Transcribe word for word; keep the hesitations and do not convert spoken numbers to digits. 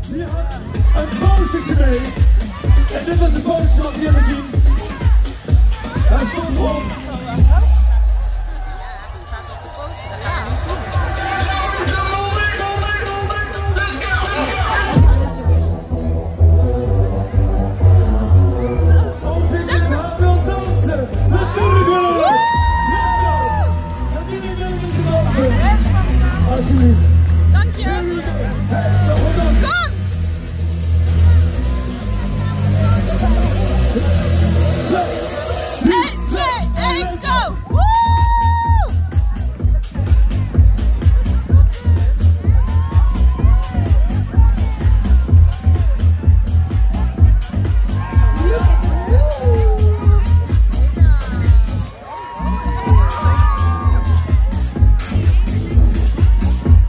die had een postertje mee. En dit was een poster wat we hebben gezien. Hij stond op.